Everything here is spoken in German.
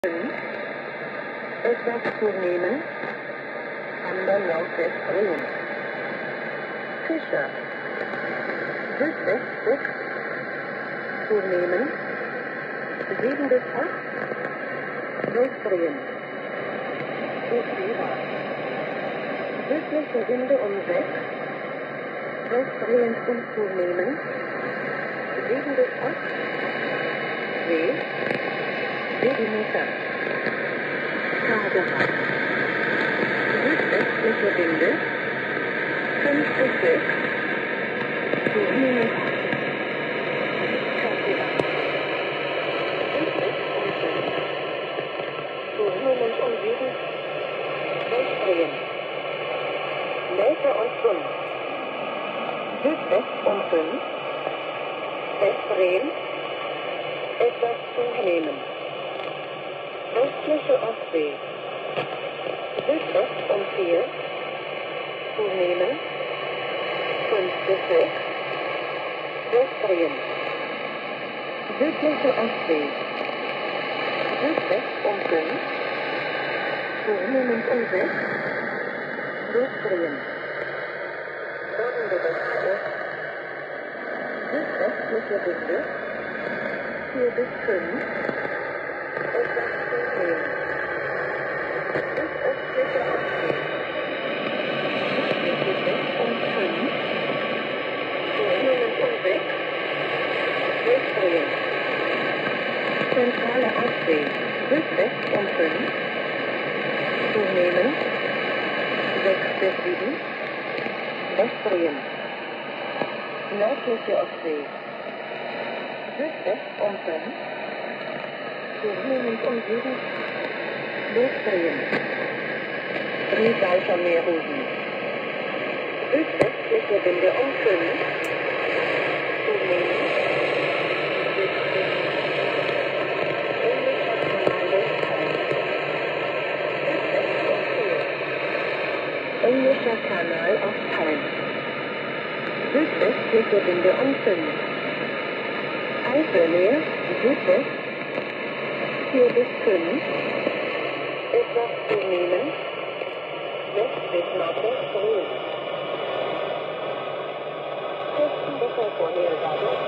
Etwas zunehmen, an der Nordwest drehen. Fischer. Südwest 6. Zunehmen. 7 bis 8. Durchdrehen. Ufira. Südliche Winde um 6. Durchdrehen und zunehmen. 7 bis 8. See. 7 Meter. Kaderer. Südwestliche Winde. 5 bis 6. Zunehmen 8. Kaderer. Südwest um 5. Zunehmen um 7. Durchdrehen. Meter und 5. Südwest um 5. Westdrehen. Etwas zunehmen. Westliche Ostsee. Südwest um 4. Zunehmen. 5 bis 6. Westdrehen. Südliche Ostsee. Südwest um 5. Zunehmen um 6. Durchdrehen. Bodenbewegte. Südwestliche Winde. 4 bis 5. Etwas zunehmen. Südöstliche Ostsee. Südliche West um 5. Zunehmen um 6. Durchdrehen. Zentrale Ostsee. Südwest um 5. Zunehmen. 6 bis 7. Westdrehen. Nördliche Ostsee. Südwest um 5. Zunehmen um 7. Durchdrehen. Drehsalter Meerbusen. Südwestliche Winde um 5. Zunehmen. Englischer Kanal auf Palm. Südwestliche Winde um 5. Eiselmeer, Südwest, 4 bis 5. Etwas zunehmen. West bis Nordwest drehen. Küstenwettervorhersage.